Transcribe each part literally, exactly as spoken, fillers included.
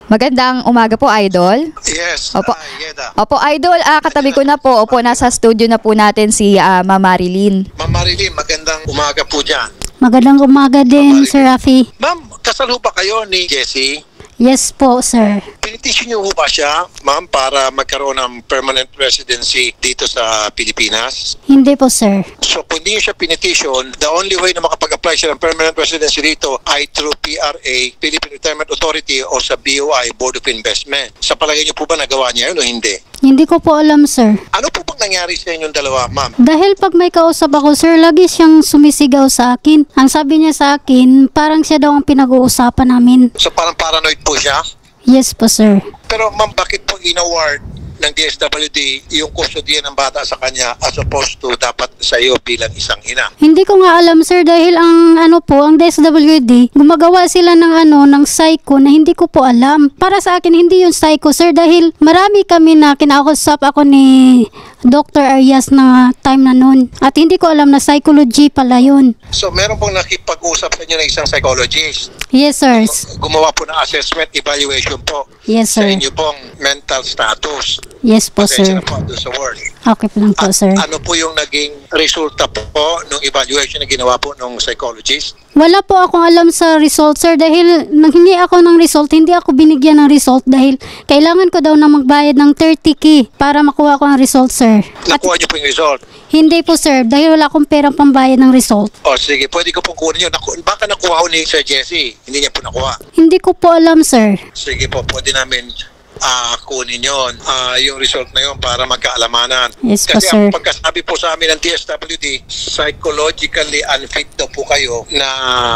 Magandang umaga po, Idol. Yes, Opo. ah, Yeda. Opo, Idol, ah, katabi ko na po. Opo, nasa studio na po natin si ah, Ma'am Marilyn. Ma'am Marilyn, magandang umaga po dyan. Magandang umaga din, Sir Rafi. Ma'am, kasal ho ba kayo ni Jessie? Yes po, sir. Pinitisyon niyo ho ba siya, ma'am, para magkaroon ng permanent residency dito sa Pilipinas? Hindi po, sir. So, kung hindi niyo siya pinitisyon, the only way na makapag-apply siya ng permanent residency dito ay through P R A, Philippine Retirement Authority, o sa B O I, Board of Investment. Sa palagay niyo po ba nagawa niya yun o hindi? Hindi ko po alam, sir. Ano po bang nangyari sa inyong dalawa, ma'am? Dahil pag may kausap ako, sir, lagi siyang sumisigaw sa akin. Ang sabi niya sa akin, parang siya daw ang pinag-uusapan namin. So, parang paranoid po siya? Yes po, sir. Pero ma'am, bakit po in-award ng D S W D yung kustodiya ng bata sa kanya as opposed to dapat sa iyo bilang isang ina? Hindi ko nga alam, sir, dahil ang ano po, ang D S W D, gumagawa sila ng ano, ng psycho na hindi ko po alam. Para sa akin, hindi yung psycho, sir, dahil marami kami na kinakusap ako ni Doctor Arias na time na nun. At hindi ko alam na psychology pala yun. So meron pong nakipag-usap sa inyo ng isang psychologist. Yes, sir. Gumawa po ng assessment, evaluation po Yes, sa sir. inyo pong mental status. Yes po, Pasensya sir. na po doon sa word. Okay po lang po, At sir. ano po yung naging resulta po ng evaluation na ginawa po ng psychologist? Wala po akong alam sa result, sir, dahil nang hingi ako ng result, hindi ako binigyan ng result dahil kailangan ko daw na magbayad ng thirty K para makuha ko ang result, sir. At Nakuha niyo po yung result. hindi po, sir, dahil wala akong perang pambayad ng result. O sige, pwede ko pong kunin yun. Naku- baka nakuha ko ni Sir Jesse. Hindi niya po nakuha. Hindi ko po alam, sir. Sige po, pwede namin ah kunin yun, ah yung result na yun para magkaalamanan. Yes po, Kasi sir. ang pagkasabi po sa amin ng D S W D, psychologically unfit daw po kayo na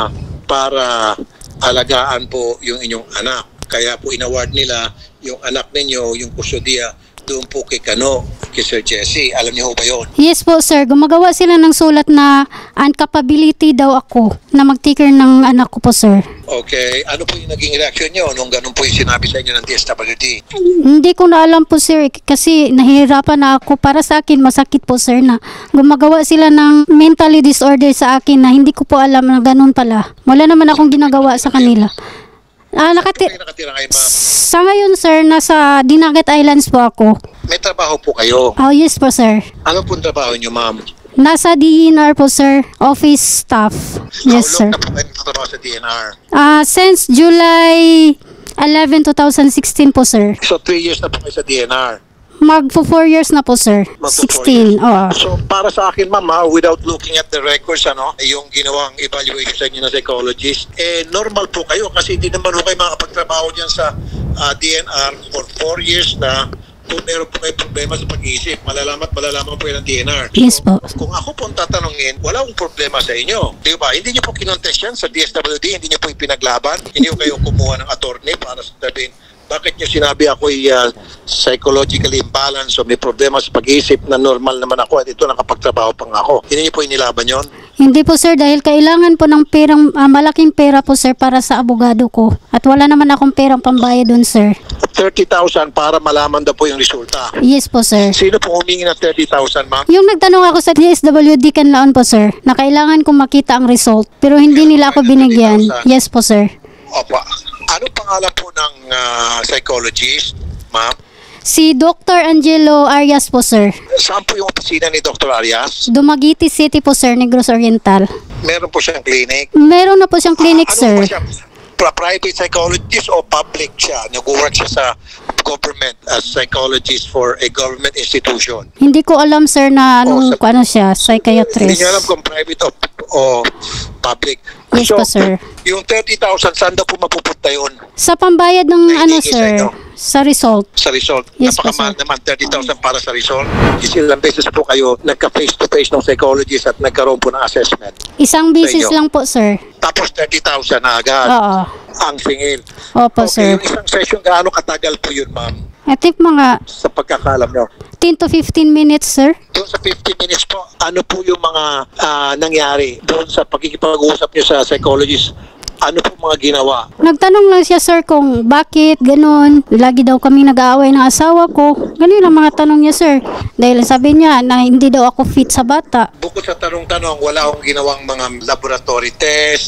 para alagaan po yung inyong anak. Kaya po inaward nila yung anak ninyo, yung kusodiya, doon po kay Kano, kay Sir Jesse. Alam niyo ho ba yun? Yes po, sir. Gumagawa sila ng sulat na incapability daw ako na mag-take ng anak ko po, sir. Okay. Ano po yung naging reaction niyo nung ganun po yung sinabi sa inyo ng D S W D? Hindi ko na alam po, sir, kasi nahihirapan na ako. Para sa akin, masakit po, sir, na gumagawa sila ng mentally disorder sa akin na hindi ko po alam na ganun pala. Wala naman akong ginagawa sa kanila. Ah, nakati Kayo nakatira kayo, ma'am? sa ngayon, sir, nasa Dinagat Islands po ako. May trabaho po kayo. Oh, yes po, sir. Ano po trabaho niyo, ma'am? Nasa D N R po, sir. Office staff. Yes, How sir. long na po kayo nagtatrabaho sa D N R? Ah, since July eleventh, twenty sixteen po, sir. So, three years na po kayo sa D N R. Magpo four years na po, sir. Magpo four sixteen. years. Oo. So, para sa akin, ma'am, ha, without looking at the records, ano, yung ginawang evaluation sa inyo ng psychologist, eh, normal po kayo kasi hindi naman po kayo makapagtrabaho dyan sa ah, D N R for four years na kung meron po kayo problema sa pag-iisip, malalaman at malalaman po yan ng D N R. Yes po. Kung ako po ang tatanungin, wala akong problema sa inyo. Di ba? Hindi niyo po kinontest yan sa D S W D, hindi niyo po ipinaglaban, hindi niyo kayo kumuha ng attorney para sabihin, bakit niyo sinabi ako'y uh, psychologically imbalanced o may problema sa pag-iisip na normal naman ako at ito nakapagtrabaho pang ako. Hindi niyo po inilaban yon? Hindi po, sir, dahil kailangan po ng perang, ah, malaking pera po, sir, para sa abogado ko. At wala naman akong perang pambayad dun, sir. thirty thousand para malaman daw po yung resulta. Yes po, sir. Sino po humingi ng thirty thousand, ma'am? Yung nagtanong ako sa D S W D Canlaon po, sir, na kailangan kong makita ang result. Pero hindi nila ako binigyan. Yes po, sir. Opo. Ano pangalan po ng ah, psychologist, ma'am? Si Doctor Angelo Arias po, sir. Saan po yung opisina ni Doctor Arias? Dumaguete City po, sir, Negros Oriental. Meron po siyang clinic? Meron na po siyang clinic, Ah, ano sir. po siya? Pra- private psychologist o public siya? Nag-work siya sa government as psychologist for a government institution. Hindi ko alam, sir, na Oh, anong, sa- ano siya, Hindi psychiatrist. niyo alam kung private o, o public. Yes po, sir. Yung thirty thousand, saan daw po mapupunta yun Sa pambayad ng Nainigay ano, sa sir, inyo? sa result. sa result? Yes po, Napakamahal sir. naman, thirty thousand para sa result. Isilang beses po kayo nagka-face-to-face ng psychologist at nagkaroon po ng assessment. Isang bisis inyo? lang po, sir. Tapos thirty thousand na agad. Oo. Ang singil. Opo, Okay, sir. yung isang session, gaano katagal po yun, ma'am? I think mga Sa pagkakalam nyo. ten to fifteen minutes, sir. Doon sa fifty minutes po, ano po yung mga ah, nangyari doon sa pagkikipag-usap nyo sa psychologist? Ano po mga ginawa? Nagtanong lang siya, sir, kung bakit, ganun. Lagi daw kami nag-aaway ng asawa ko. Ganun ang mga tanong niya, sir. Dahil sabi niya na hindi daw ako fit sa bata. Bukod sa tanong-tanong, wala akong ginawang mga laboratory test,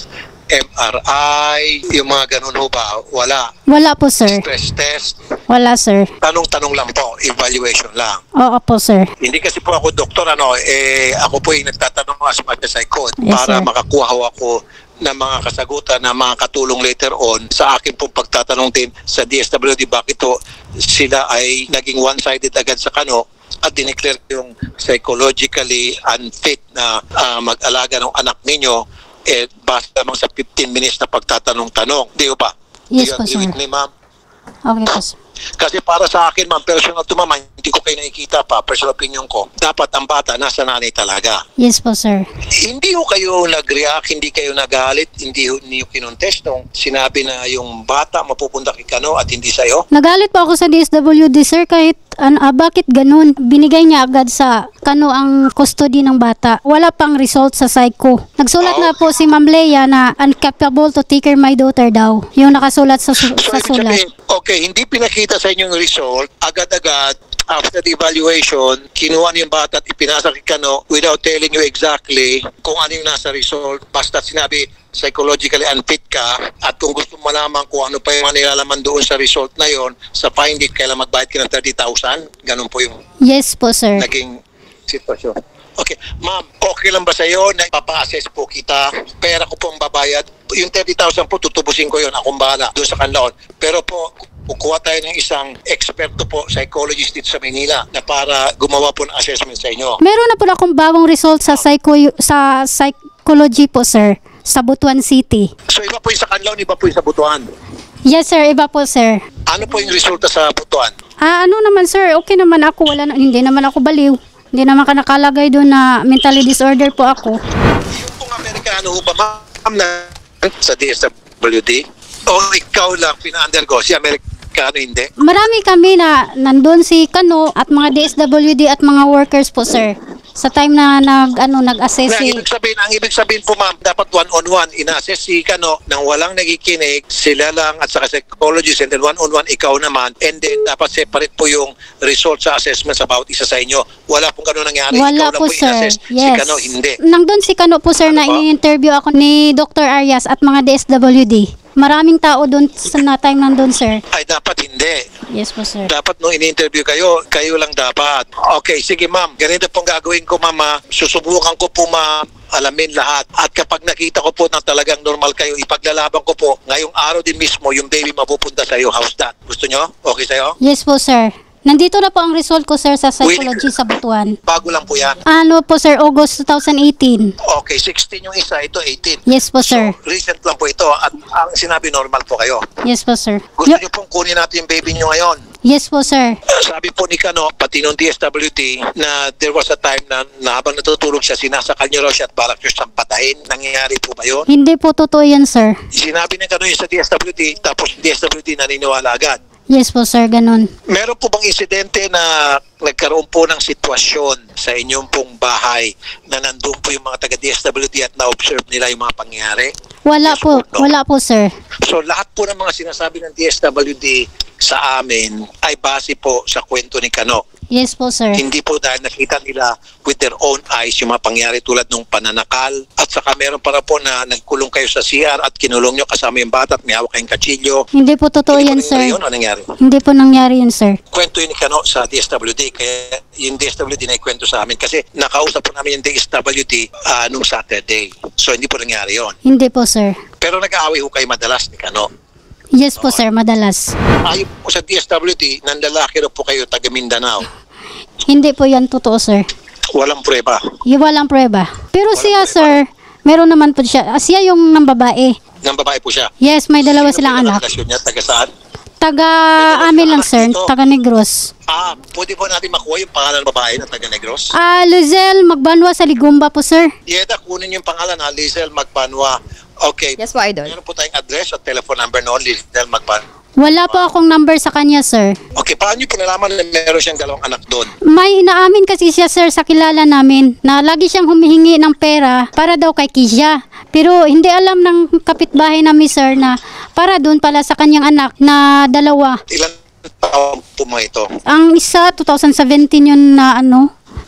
M R I, yung mga ganun ho ba? Wala. Wala po, sir. Stress test. Wala, sir. Tanong-tanong lang po, evaluation lang. Oo po, sir. Hindi kasi po ako doktor, ano, eh, ako po yung nagtatanong as much as I could Yes, para sir. makakuha ho ako ng mga kasagutan na mga katulong later on sa akin pong pagtatanong din sa D S W D bakit ho sila ay naging one-sided agad sa kano at dineclare yung psychologically unfit na ah, mag-alaga ng anak ninyo eh basta lamang sa fifteen minutes na pagtatanong-tanong. Di ba? Yes Do you po, agree sir. with me, ma'am? Okay po, sir. Kasi para sa akin, ma'am, personal to ma'am, hindi ko kayo nakikita pa, personal opinion ko. Dapat ang bata nasa nanay talaga. Yes po, sir. Hindi ho kayo nag-react, hindi kayo nagalit, hindi ho niyo kinontest nung sinabi na yung bata mapupunta kay Kano at hindi sa'yo. Nagalit po ako sa D S W D, sir, kahit an, ah, bakit ganun. Binigay niya agad sa Kano ang custody ng bata. Wala pang result sa psycho. Nagsulat Oh. na po si Ma'am Leia na incapable to take care my daughter daw. Yung nakasulat sa, su- So, sa ibig sulat. sabihin, okay, hindi pinakita sa inyo yung result, agad-agad, after the evaluation, kinuha niyo yung bata at ipinasa kay Kano without telling you exactly kung ano yung nasa result. Basta sinabi, psychologically unfit ka at kung gusto mo malaman kung ano pa yung mga nilalaman doon sa result na yon, sa finding, kailan magbayad ka ng thirty thousand. Ganun po yung Yes po, sir. naging sitwasyon. Okay, ma'am, okay lang ba sa iyo na ipapa-assess po kita? Pera ko po ang babayad. Yung thirty thousand po, tutubusin ko yon. Akong bahala doon sa kanlaon. Pero po, kukuha tayo ng isang eksperto po, psychologist dito sa Manila na para gumawa po ng assessment sa inyo. Meron na po akong bagong result sa psycho sa psychology po, sir, sa Butuan City. So iba po yung sa kanlaon, iba po yung sa Butuan. Yes, sir. Iba po, sir. Ano po yung resulta sa Butuan? Ah, ano naman, sir? Okay naman ako. Wala na, hindi naman ako baliw. Hindi naman ka nakalagay doon na mentally disorder po ako. Yung pong Amerikano ba, ma'am, na sa D S W D? O ikaw lang pina-undergo, si Amerikano hindi? Marami kami na nandun si Kano at mga D S W D at mga workers po, sir. Sa time na nag, ano, nag-assess Na, si... ibig sabihin, ang ibig sabihin po ma'am, dapat one-on-one, ina-assess si Kano nang walang nagikinig, sila lang at saka psychologist, and then one-on-one ikaw naman, and then dapat separate po yung result sa assessments about isa sa inyo. Wala pong gano'n nangyari. Wala ikaw lang po, po sir. ina-assess. Si Yes. Kano, hindi. Nandun si Kano po, sir, Ano na po? ini-interview ako ni Doctor Arias at mga D S W D. Maraming tao doon sa na time nandun, sir. Ay, dapat hindi. Yes po, sir. Dapat nung ini-interview kayo, kayo lang dapat. Okay, sige ma'am. Ganito pong gagawin ko, mama. Susubukan ko po, ma'am, alamin lahat. At kapag nakita ko po na talagang normal kayo, ipaglalaban ko po, ngayong araw din mismo, yung baby mapupunta sa iyo. How's that? Gusto nyo? Okay sa'yo? Yes po, sir. Nandito na po ang result ko, sir, sa psychology sa Butuan. Bago lang po yan. Ano po, sir, August twenty eighteen. Okay, sixteen yung isa, ito eighteen. Yes po, sir. So, recent lang po ito. At ang sinabi, normal po kayo. Yes po, sir. Gusto Yo- nyo pong kunin natin yung baby nyo ngayon. yes po, sir. Uh, sabi po ni Kano, pati nung D S W D, na there was a time na, na habang natutulog siya, sinasakal niyo raw siya at balak niyo siyang patayin. Nangyayari po ba yun? Hindi po totoo yan, sir. Sinabi ni Kano yun sa D S W D, tapos D S W D naniniwala agad. Yes po, sir, ganun. Meron po bang insidente na nagkaroon po ng sitwasyon sa inyong pong bahay na nandun po yung mga taga D S W D at na-observe nila yung mga pangyayari? Wala Yes po, or no? wala po, sir. So lahat po ng mga sinasabi ng D S W D sa amin ay base po sa kwento ni Kano. Yes po, sir. Hindi po dahil nakita nila with their own eyes yung mga pangyari tulad ng pananakal at saka meron para po na nagkulong kayo sa C R at kinulong nyo kasama yung bata at may hawak kayong kachilyo. Hindi po totoo Hindi po yan, nangyari sir. yun o nangyari? Hindi po nangyari yun, sir. Kwento yun ni Kano sa D S W D kaya yung D S W D na ikwento sa amin kasi nakausap po namin yung D S W D uh, nung Saturday. So hindi po nangyari yun. Hindi po, sir. Pero nag-aaway ho kayo madalas ni Kano. Yes po, sir, madalas. Ayon po sa D S W D, nanlalaki raw po kayo taga Mindanao. Hindi po yan totoo, sir. Walang prueba. Yung walang prueba. Pero Walang siya, prueba. sir, meron naman po siya. Ah, siya yung nang babae. Nang babae po siya. Yes, may dalawa Sino silang po yung anak. relasyon niya? Taga saan? Taga dalawa amin silang lang, anak sir. dito. Taga Negros. Ah, pwede po natin makuha yung pangalan ng babae na taga Negros? Ah, Luzelle Magbanwa sa Ligumba po, sir. Yeda, kunin yung pangalan ha, Lizel Magbanwa. Okay. Yes po, Idol. Meron po tayong address at telephone number noon, Lizel Magbanwa. Wala po akong number sa kanya, sir. Okay, paano niyo po nalaman na meron siyang dalawang anak doon? May inaamin kasi siya, sir, sa kilala namin na lagi siyang humihingi ng pera para daw kay Kisha. Pero hindi alam ng kapitbahay namin, sir, na para doon pala sa kanyang anak na dalawa. Ilan taon po mga ito? Ang isa, twenty seventeen yun na ano,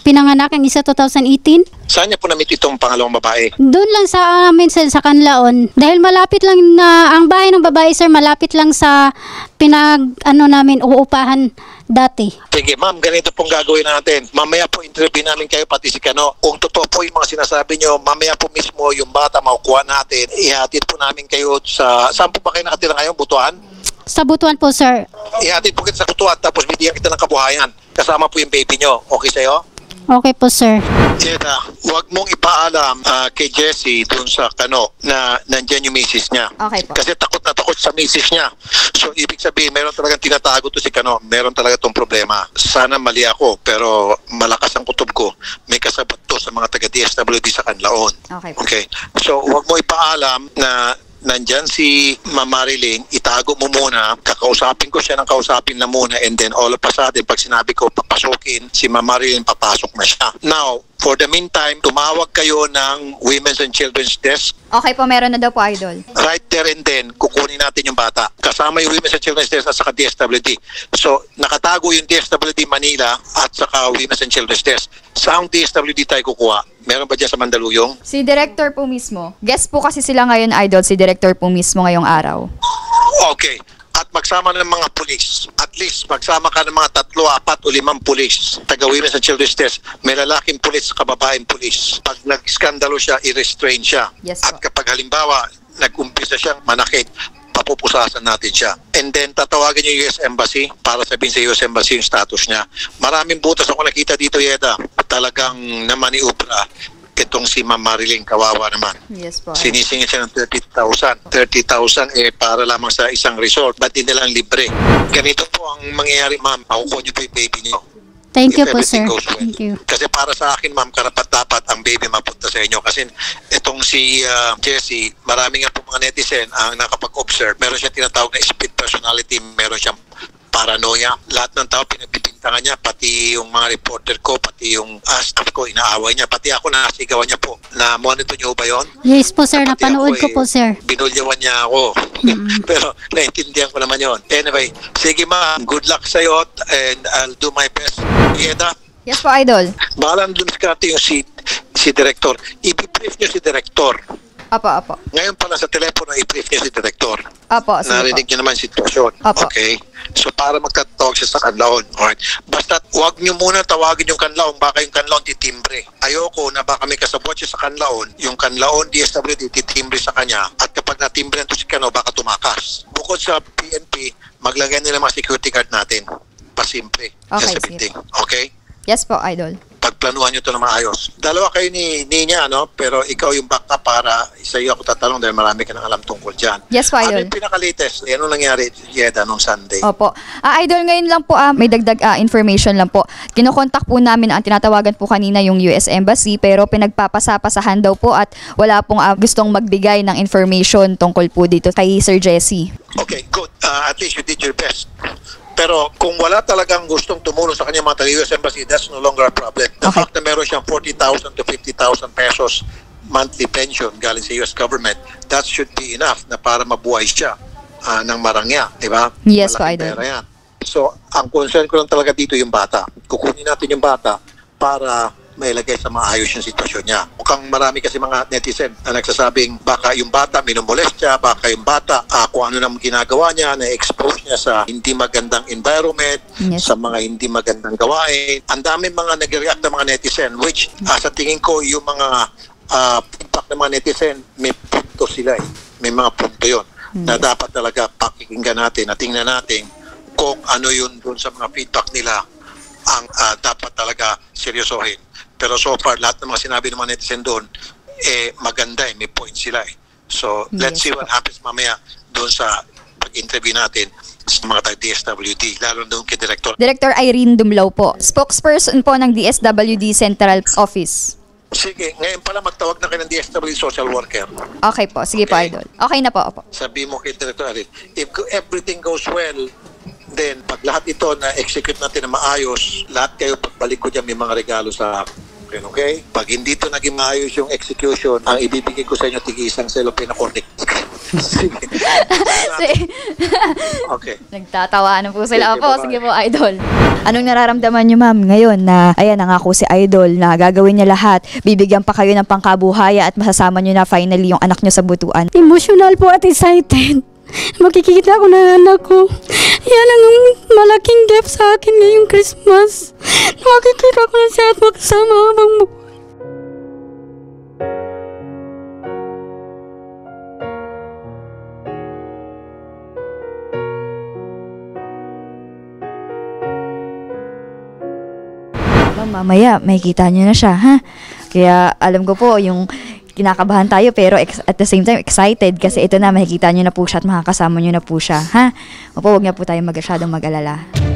pinanganak, ang isa two thousand eighteen. Saan niya po na-meet itong pangalawang babae? Doon lang sa amin sir, sa Canlaon. Dahil malapit lang na, ang bahay ng babae sir, malapit lang sa pinag, ano namin, uupahan dati. Sige, ma'am, ganito pong gagawin natin. Mamaya po interview namin kayo, pati si Kano. Kung totoo po yung mga sinasabi nyo, mamaya po mismo yung bata makukuha natin. Ihatid po namin kayo sa... Saan po ba kayo nakatira ngayon? Butuan? Sa Butuan po sir. Ihatid po kita sa Butuan, tapos bibigyan kita ng kabuhayan. Kasama po yung baby nyo. Okay sa'yo? Okay po sir. Yeda, huwag mong ipaalam ah, kay Jessie dun sa Kano na nandyan yung misis niya. Okay po. Kasi takot na takot sa misis niya. So, ibig sabihin, meron talagang tinatago to si Kano. Meron talaga tong problema. Sana mali ako, pero malakas ang kutob ko. May kasabot to sa mga taga-D S W D sa Canlaon. Okay po. Okay. So, huwag mo ipaalam na nandyan si Ma'am Marilyn, itago mo muna, kakausapin ko siya ng kausapin na muna, and then all of a sudden, pag sinabi ko papasukin, si Ma'am Marilyn papasok na siya. Now, for the meantime, tumawag kayo ng Women's and Children's Desk. Okay po, meron na daw po, Idol. Right there and then, kukunin natin yung bata. Kasama yung Women's and Children's Desk at saka D S W D. So, nakatago yung D S W D Manila at saka Women's and Children's Desk. Saang D S W D tayo kukuha? Meron ba dyan sa Mandaluyong? Si Director po mismo. Guest po kasi sila ngayon, Idol. Si Director po mismo ngayong araw. Okay. At magsama ng mga pulis. At least magsama ka ng mga tatlo, apat o limang pulis. Taga Women's and Children's Desk. May lalaking pulis at kababaeng pulis. Pag nag-skandalo siya, i-restrain siya. Yes, at po. kapag halimbawa, nag-umpisa siyang manakit, papupusasan natin siya. And then tatawagin yung U S Embassy para sabihin sa U S Embassy yung status niya. Maraming butas ako nakita dito, Yeda. Talagang namaniubra itong si Ma'am Marilyn, kawawa naman. Yes po. Sinisingit siya ng thirty thousand. thirty thousand eh para lamang sa isang resort. Ba't hindi lang libre? Ganito po ang mangyayari, ma'am. Makukuha niyo po yung baby niyo. Thank you If po everything sir. goes well. Thank you. Kasi para sa akin, ma'am, karapat dapat ang baby mapunta sa inyo. Kasi itong si uh, Jessie, marami nga po mga netizen ang nakapag-observe. Meron siyang tinatawag na split personality. Meron siyang paranoia. Lahat ng tao pinagbibintangan niya, pati yung mga reporter ko, pati yung uh, staff ko, inaaway niya. Pati ako, nasigawan niya po. Na-monitor niyo ba yun? Yes po sir, Pati napanood ako, ko po eh, sir. Binulyawan niya ako. Pero naintindihan ko naman yon. Anyway, sige ma'am, good luck sa'yo and I'll do my best. Yeda, Yes po, Idol. bahalang dumiskarte yung si, si Director. I-brief niyo si Director. Apo, apo. Ngayon pala sa telepono, i-brief niyo si Director. Apo, sige Narinig po. niyo naman yung sitwasyon. Apo. Okay? So para magtatawag siya sa Canlaon. Alright? Basta huwag niyo muna tawagin yung Canlaon, baka yung Canlaon titimbre. Ayoko na baka may kasabot siya sa Canlaon, yung Canlaon D S W D titimbre sa kanya, at kapag natimbre to si Cano, baka tumakas. Bukod sa P N P, maglagay nila mga security guard natin. Pasimple. Okay, Just a sige. big thing. Okay? Yes po, Idol. Pagplanuhan nyo ito na maayos. Dalawa kayo ni Ninya, no? Pero ikaw yung backup para sa iyo ako tatanong dahil marami ka nang alam tungkol dyan. Yes po, Ano Idol. yung pinaka-latest? Ano nangyari, Yeda, nung Sunday? Opo. Ah, Idol, ngayon lang po, ah, may dagdag ah, information lang po. Kinokontak po namin, ang tinatawagan po kanina yung U S Embassy, pero pinagpapasapasahan daw po at wala pong ah, gustong magbigay ng information tungkol po dito kay Sir Jessie. Okay, good. Uh, at least you did your best. Pero kung wala talagang gustong tumulong sa kanya mga taga-U S Embassy, that's no longer a problem. The Okay. fact na meron siyang forty thousand to fifty thousand pesos monthly pension galing sa U S government, that should be enough na para mabuhay siya uh, ng marangya, di ba? Yes po, Malaking Idol. pera yan. So, ang concern ko lang talaga dito yung bata. Kukunin natin yung bata para mailagay sa maayos yung sitwasyon niya. Mukhang marami kasi mga netizen na nagsasabing baka yung bata minumolest siya, baka yung bata uh, kung ano nang ginagawa niya, na-expose niya sa hindi magandang environment, Yes. sa mga hindi magandang gawain. Ang dami mga nag-react na mga netizen, which uh, sa tingin ko yung mga uh, feedback ng mga netizen, may punto sila eh. May mga punto yun na dapat talaga pakikinggan natin at tingnan natin kung ano yun dun sa mga feedback nila ang uh, dapat talaga seryosohin. Pero so far, lahat ng mga sinabi ng mga netizen doon, eh, maganda eh, may point sila eh. So, let's Yes see what happens mamaya doon sa pag-interview natin sa mga taga-D S W D, lalo doon kay Director. Director Irene Dumlao po, spokesperson po ng D S W D Central Office. Sige, ngayon pala magtawag na kayo ng D S W D social worker. Okay po, sige po, Okay. Idol. Okay na po, opo. Sabi mo kay Director Arin, if everything goes well, then pag lahat ito na-execute natin na maayos, lahat kayo pagbalik ko dyan may mga regalo sa akin, okay? Pag hindi ito naging maayos yung execution, ang ibibigay ko sa inyo tigi isang cellophane na cornic. Sige. Si- Okay. Nagtatawa na po sila. Sige, Opo, bye-bye. sige po, Idol. Anong nararamdaman niyo, ma'am, ngayon na, ayan, nangako si Idol na gagawin niya lahat, bibigyan pa kayo ng pangkabuhaya at masasama niyo na finally yung anak niyo sa butuan? Emotional po at excited. Makikita ko ng anak ko. Yan ang malaking gift sa akin ngayong Christmas. Makikita ko na siya at magkasama habang buhay. Ma'am, mamaya, makikita niyo na siya, ha? Kaya alam ko po, yung kinakabahan tayo pero ex- at the same time excited kasi ito na, makikita niyo na po siya at makakasama niyo na po siya, ha? Opo, huwag niya po tayo masyadong mag-alala.